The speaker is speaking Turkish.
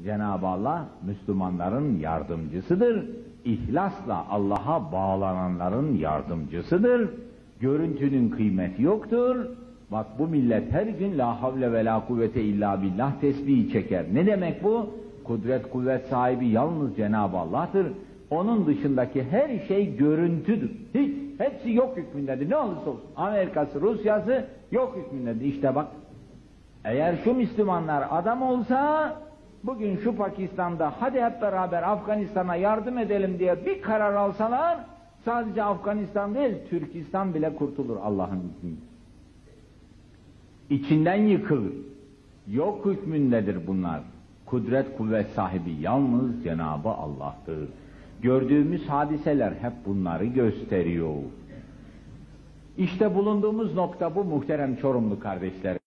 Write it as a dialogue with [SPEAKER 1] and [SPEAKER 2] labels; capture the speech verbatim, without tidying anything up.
[SPEAKER 1] Cenab-ı Allah Müslümanların yardımcısıdır. İhlasla Allah'a bağlananların yardımcısıdır. Görüntünün kıymeti yoktur. Bak bu millet her gün la havle ve la kuvvete illa billah tesbihi çeker. Ne demek bu? Kudret kuvvet sahibi yalnız Cenab-ı Allah'tır. Onun dışındaki her şey görüntüdür. Hiç, hepsi yok hükmündedir. Ne olursa olsun. Amerika'sı, Rusya'sı yok hükmündedir. İşte bak. Eğer şu Müslümanlar adam olsa, bugün şu Pakistan'da hadi hep beraber Afganistan'a yardım edelim diye bir karar alsalar, sadece Afganistan değil, Türkistan bile kurtulur Allah'ın izniyle. İçinden yıkılır. Yok hükmündedir bunlar. Kudret kuvvet sahibi yalnız Cenab-ı Allah'tır. Gördüğümüz hadiseler hep bunları gösteriyor. İşte bulunduğumuz nokta bu muhterem Çorumlu kardeşler.